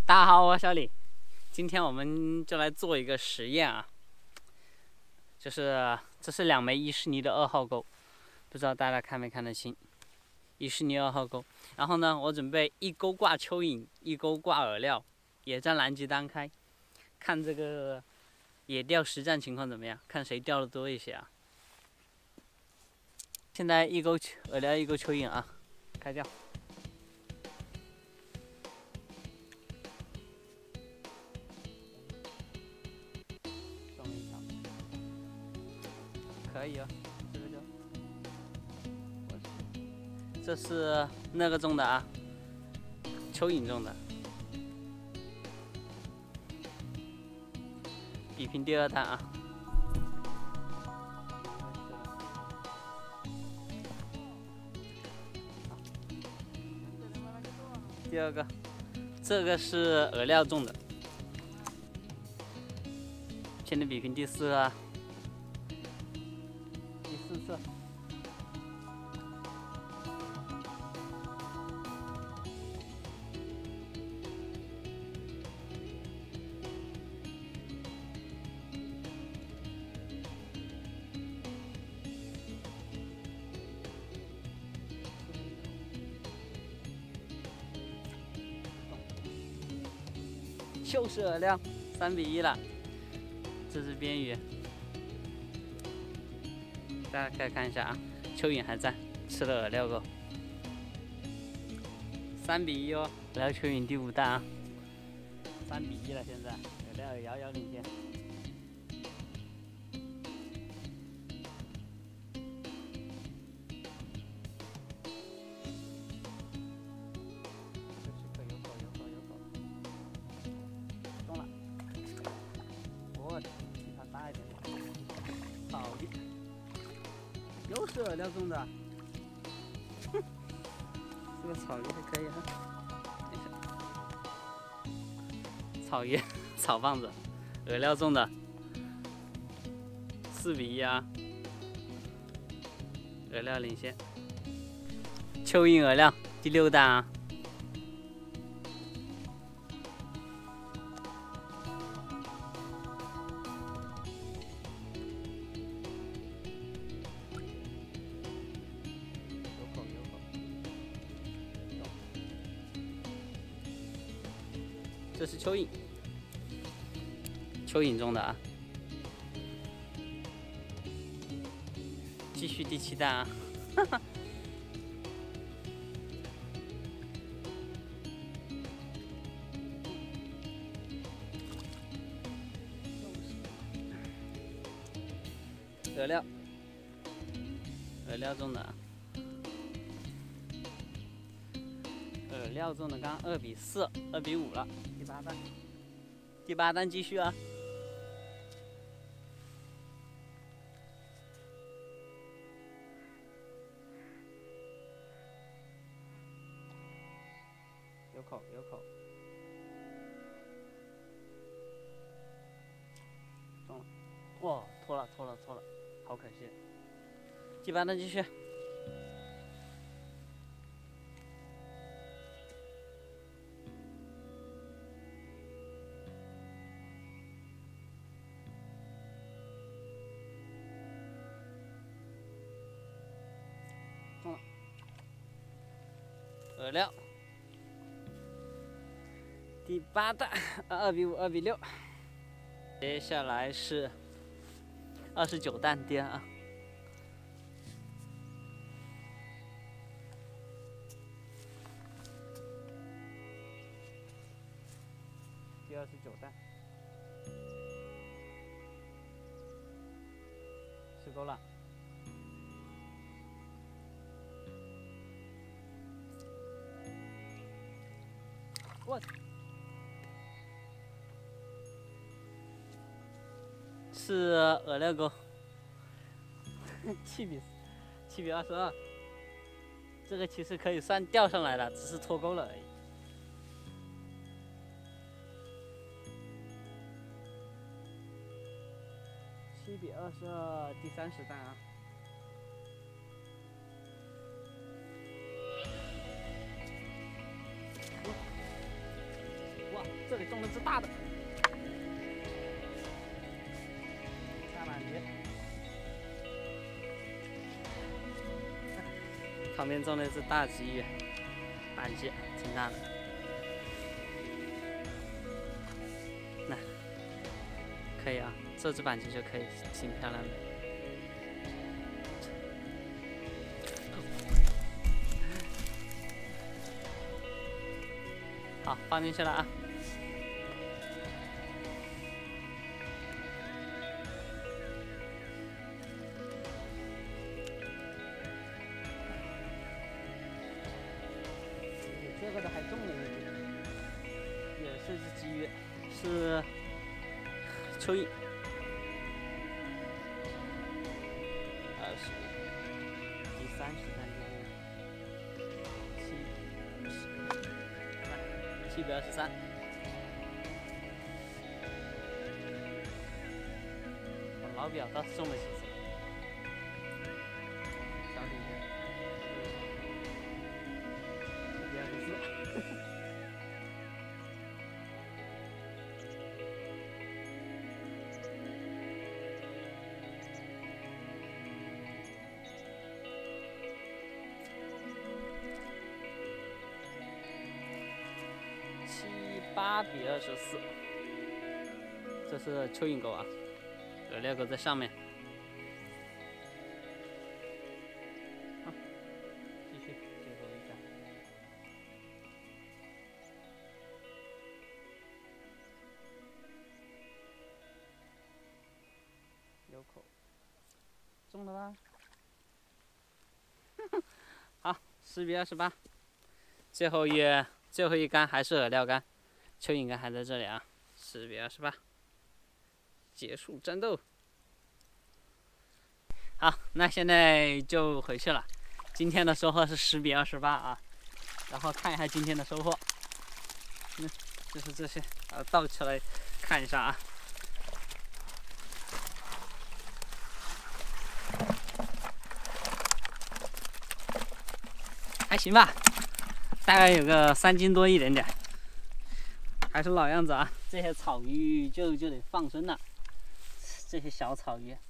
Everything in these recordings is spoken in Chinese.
大家好，我是小李。今天我们就来做一个实验啊，这是2枚伊士尼的2号钩，不知道大家看没看得清？伊士尼2号钩。然后呢，我准备1钩挂蚯蚓，1钩挂饵料，野战拦截单开，看这个野钓实战情况怎么样？看谁钓的多一些啊？现在1钩饵料，1钩蚯蚓啊，开钓。可以啊，这个就，这是那个中的啊，蚯蚓中的，比拼第2单啊。第2个，这个是饵料中的，现在比拼第4个啊。第4次，就是饵料，3比1了。这是边鱼。大家可以看一下啊，蚯蚓还在，吃了饵料钩，3比1哦，饵料蚯蚓第5单啊，3比1了，现在饵料遥遥领先。中了，我比它大一点，草鱼。又是饵料中的，这个草鱼还可以哈。草鱼，草棒子，饵料中的，4比1啊，饵料领先。蚯蚓饵料第6单啊。这是蚯蚓，蚯蚓中的啊，继续第7单啊，哈哈。饵料，饵料中的啊。饵料中的刚2比4、2比5了，第8单，第8单继续啊！有口，有口，中了！哇，脱了，脱了，脱了，好可惜！第8单继续。中了，饵料，第8单，2比5、2比6。接下来是29单第2啊。第29单，吃钩了。我是饵料钩，7比22，这个其实可以算钓上来了，只是脱钩了而已。7比22，第30单啊。哇！ 这里中了只大的，大板鱼。旁边中了一只大鲫鱼，板鲫挺大的。那可以啊，这只板鲫就可以，挺漂亮的。好，放进去了啊。这个的还重了一点，也是只鲫鱼，是蚯蚓。20，第30单723。我老表倒是中了几次，小底下724。8比24，这是蚯蚓钩啊，饵料钩在上面。好，继续结合一下。有口，中了吧？好，10比28，最后一杆还是饵料杆。蚯蚓杆还在这里啊，10比28，结束战斗。好，那现在就回去了。今天的收获是10比28啊，然后看一下今天的收获。就是这些，倒起来看一下啊。还行吧，大概有个3斤多一点点。还是老样子啊，这些草鱼就得放生了。这些小草鱼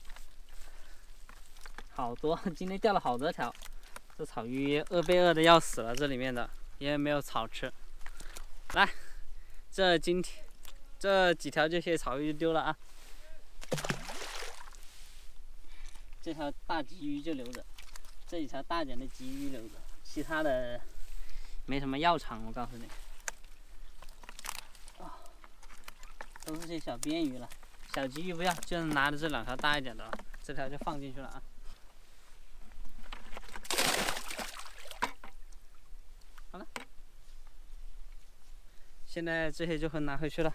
好多，今天钓了好多条。这草鱼被饿的要死了，这里面的因为没有草吃。来，今天这几条这些草鱼就丢了啊。这条大鲫鱼就留着，这几条大点的鲫鱼留着，其他的没什么药场，我告诉你。都是些小边鱼了，小鲫鱼不要，就拿着这2条大一点的，这条就放进去了啊。好了，现在这些就会拿回去了。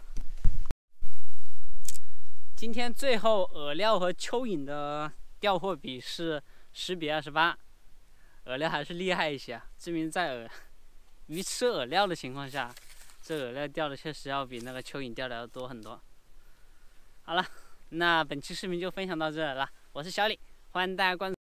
今天最后饵料和蚯蚓的钓获比是10比28，饵料还是厉害一些啊，证明在鱼吃饵料的情况下。这饵料钓的确实要比那个蚯蚓钓的要多很多。好了，那本期视频就分享到这里了，我是小李，欢迎大家关注。